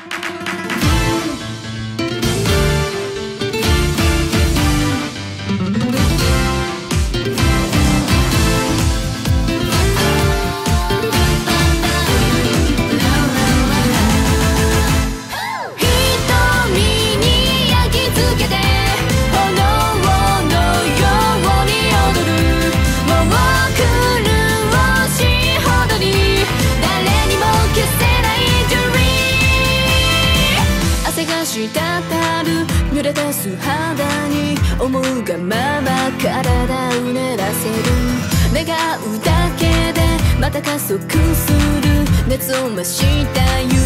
滴る濡れた素肌に思うがまま体うねらせる。願うだけでまた加速する熱を増した夢